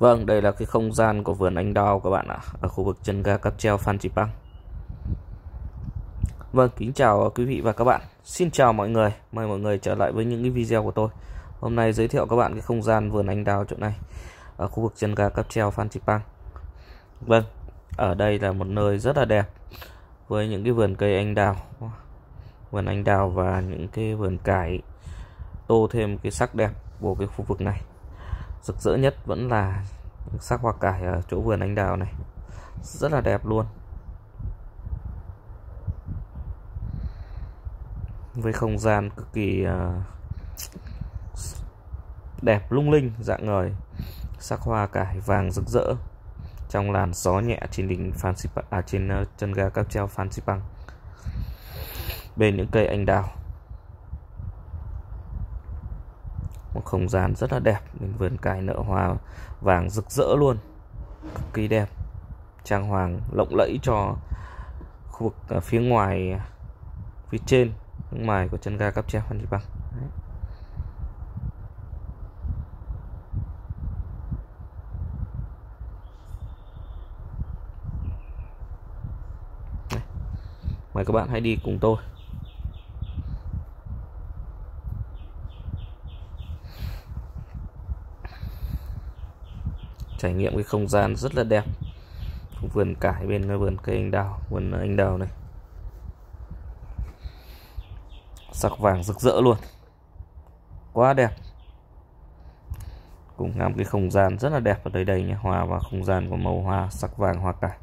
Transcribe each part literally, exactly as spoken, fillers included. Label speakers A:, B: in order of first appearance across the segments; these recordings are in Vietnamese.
A: Vâng, đây là cái không gian của vườn anh đào các bạn ạ, ở khu vực chân ga cáp treo Phan Xipang. Vâng, kính chào quý vị và các bạn. Xin chào mọi người, mời mọi người trở lại với những cái video của tôi. Hôm nay giới thiệu các bạn cái không gian vườn anh đào chỗ này ở khu vực chân ga cáp treo Phan Xipang. Vâng, ở đây là một nơi rất là đẹp với những cái vườn cây anh đào, vườn anh đào và những cái vườn cải tô thêm cái sắc đẹp của cái khu vực này. Rực rỡ nhất vẫn là sắc hoa cải ở chỗ vườn anh đào này, rất là đẹp luôn, với không gian cực kỳ uh, đẹp lung linh rạng ngời, sắc hoa cải vàng rực rỡ trong làn gió nhẹ trên đỉnh Phan Xipang, à, trên uh, chân ga cáp treo Phan Xipang, bên những cây anh đào. Một không gian rất là đẹp, bên vườn cải nở hoa vàng rực rỡ luôn, cực kỳ đẹp, trang hoàng lộng lẫy cho khu vực ở phía ngoài, phía trên phía ngoài của chân ga cáp treo Phan Xipang. Mời các bạn hãy đi cùng tôi. Trải nghiệm cái không gian rất là đẹp, vườn cải bên vườn cây anh đào, vườn anh đào này sắc vàng rực rỡ luôn, quá đẹp. Cùng ngắm cái không gian rất là đẹp ở đây đây nhé, hòa vào không gian của màu hoa sắc vàng hoa cải.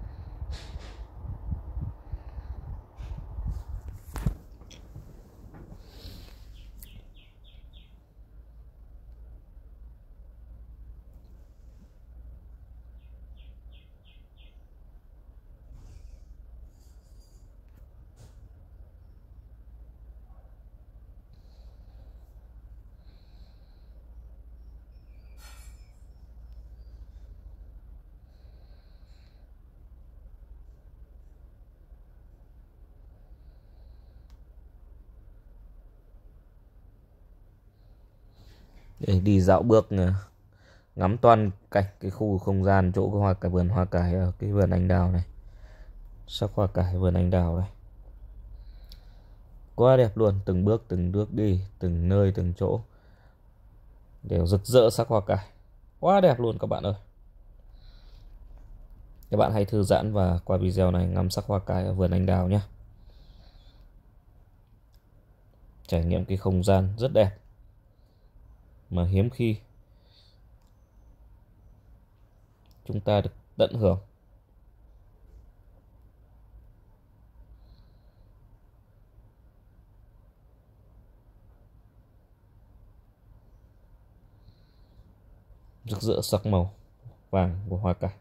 A: Để đi dạo bước ngắm toàn cảnh cái khu không gian chỗ cái hoa cải, vườn hoa cải ở cái vườn anh đào này, sắc hoa cải vườn anh đào này quá đẹp luôn, từng bước từng bước đi, từng nơi từng chỗ đều rực rỡ sắc hoa cải, quá đẹp luôn các bạn ơi. Các bạn hãy thư giãn và qua video này ngắm sắc hoa cải ở vườn anh đào nhé, trải nghiệm cái không gian rất đẹp mà hiếm khi chúng ta được tận hưởng. Rực rỡ sắc màu vàng của hoa cải.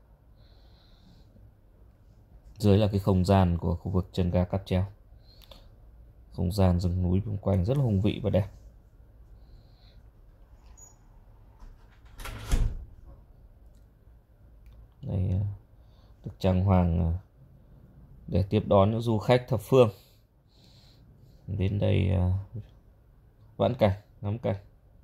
A: Dưới là cái không gian của khu vực chân ga cáp treo, không gian rừng núi xung quanh rất là hùng vĩ và đẹp. Đây được trang hoàng để tiếp đón những du khách thập phương đến đây vãn cảnh, ngắm cảnh.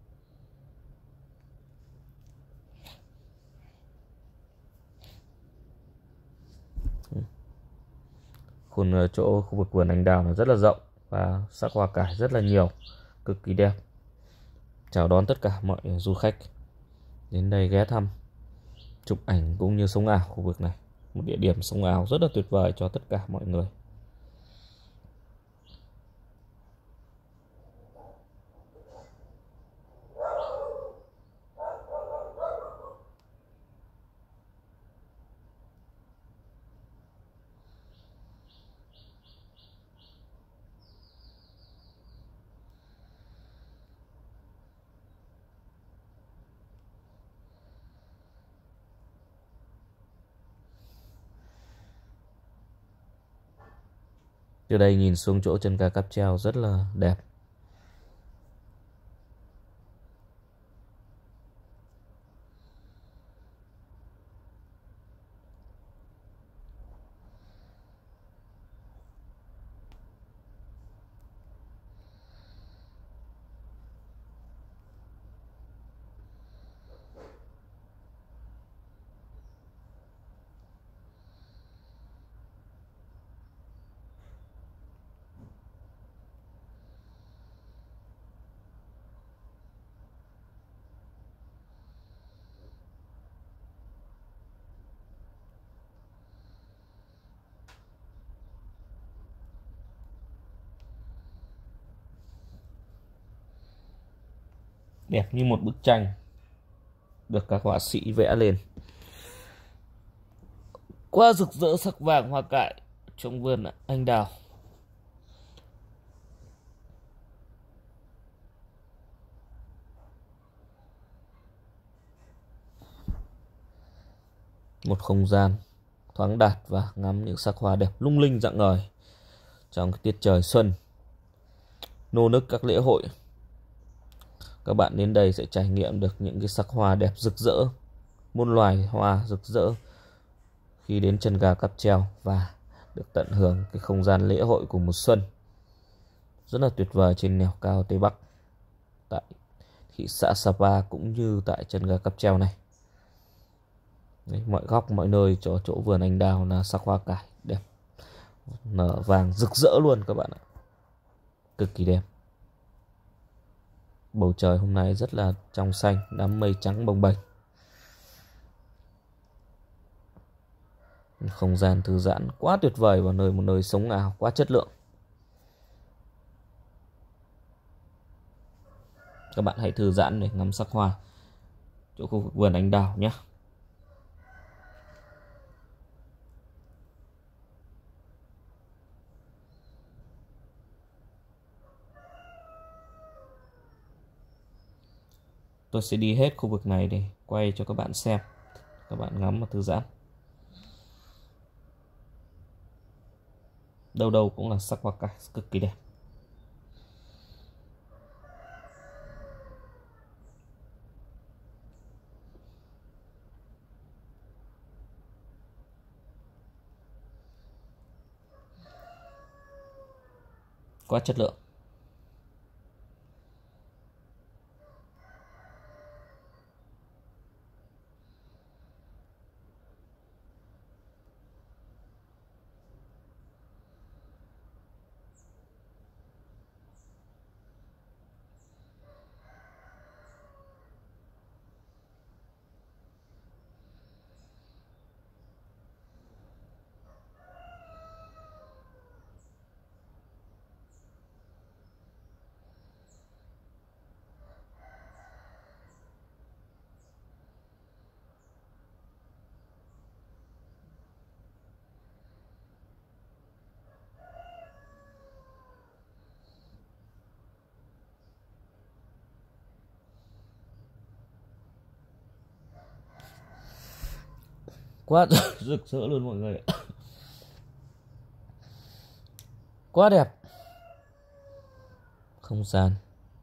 A: Khuôn chỗ khu vực vườn anh đào nó rất là rộng và sắc hoa cải rất là nhiều, cực kỳ đẹp. Chào đón tất cả mọi du khách đến đây ghé thăm, chụp ảnh cũng như sống ảo khu vực này, một địa điểm sống ảo rất là tuyệt vời cho tất cả mọi người. Từ đây nhìn xuống chỗ chân ga cáp treo rất là đẹp. đẹp như một bức tranh được các họa sĩ vẽ lên. Quá rực rỡ sắc vàng hoa cải trong vườn anh đào. Một không gian thoáng đạt và ngắm những sắc hoa đẹp lung linh rạng ngời trong cái tiết trời xuân, nô nức các lễ hội. Các bạn đến đây sẽ trải nghiệm được những cái sắc hoa đẹp rực rỡ, muôn loài hoa rực rỡ khi đến chân ga cáp treo, và được tận hưởng cái không gian lễ hội của mùa xuân rất là tuyệt vời trên nẻo cao Tây Bắc tại thị xã Sapa cũng như tại chân ga cáp treo này. Đấy, mọi góc mọi nơi cho chỗ vườn anh đào là sắc hoa cải đẹp, nở vàng rực rỡ luôn các bạn ạ, cực kỳ đẹp. Bầu trời hôm nay rất là trong xanh, đám mây trắng bồng bềnh. Không gian thư giãn quá tuyệt vời và nơi một nơi sống ảo quá chất lượng. Các bạn hãy thư giãn để ngắm sắc hoa chỗ khu vực vườn anh đào nhé. Tôi sẽ đi hết khu vực này để quay cho các bạn xem, các bạn ngắm và thư giãn. Đâu đâu cũng là sắc hoa cải cực kỳ đẹp. Quá chất lượng. Quá rực rỡ luôn mọi người ạ. Quá đẹp. Không gian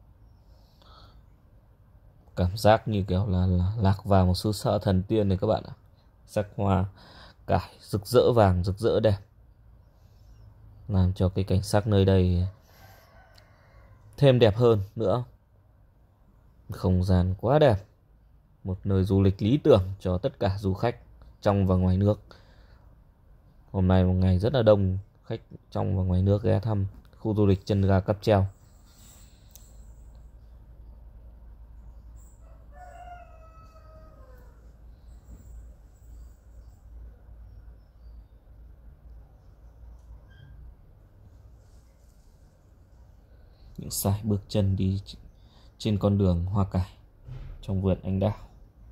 A: cảm giác như kiểu là, là lạc vào một xứ sở thần tiên này các bạn ạ. Sắc hoa cải rực rỡ vàng, rực rỡ đẹp, làm cho cái cảnh sắc nơi đây thêm đẹp hơn nữa. Không gian quá đẹp, một nơi du lịch lý tưởng cho tất cả du khách trong và ngoài nước. Hôm nay một ngày rất là đông khách trong và ngoài nước ghé thăm khu du lịch chân ga cáp treo. Những sải bước chân đi trên con đường hoa cải trong vườn anh đào.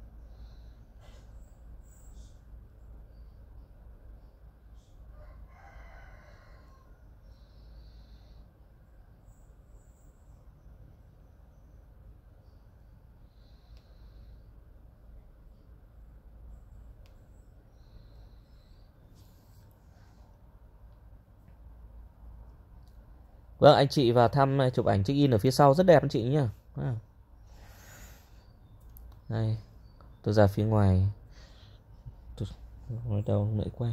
A: Vâng, anh chị vào thăm chụp ảnh check in ở phía sau rất đẹp anh chị nhá. À. Đây, tôi ra phía ngoài. Tôi nói đâu lại quay.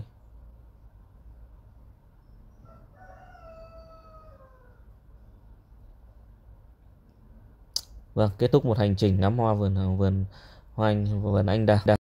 A: Vâng, kết thúc một hành trình ngắm hoa vườn vườn hoa anh vườn anh đào.